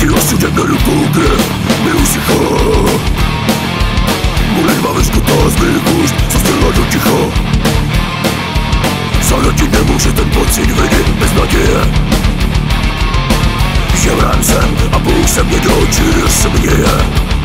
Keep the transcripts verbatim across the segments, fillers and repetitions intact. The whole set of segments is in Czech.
Ty osudem na rukou krev mi usychá. Molitba vyskutá z mých úst, zastřela do ticha. Zahratit nemůže ten pocit viny bez naděje. Žebrán jsem a Bůh se mě do očí směje.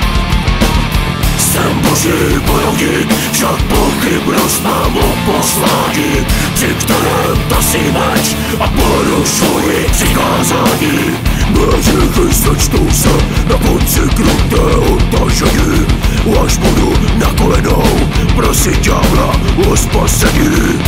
Jsem boží bojovník, však pochybnost mám o poslání, při kterém tasím meč a porušuji přikázání. Hříchy sečtou se na konci krutého tažení, až budu na kolenou prosit ďábla o spasení.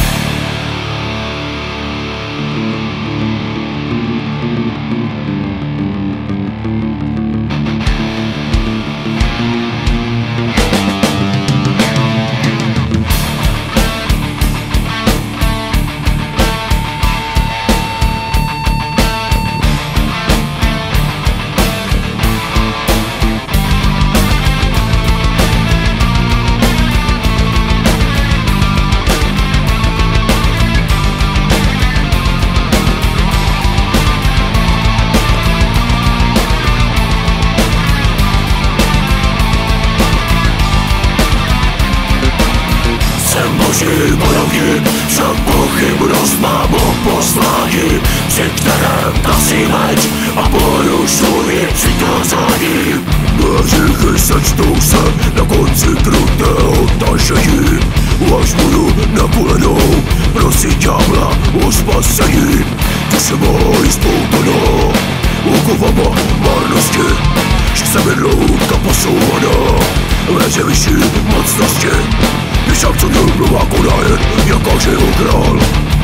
Boží bojovník, však pochybnost mám o poslání, při kterém tasím meč a porušuji přikázání. Hříchy sečtou se na konci krutého tažení, až budu na kolenou prosit ďábla o spasení. Duše mojí spoutaná okovama marnosti, že se mi loutka posouvaná ve vyšší mocnosti. Však co neumluvá konajen, jakáže ho král.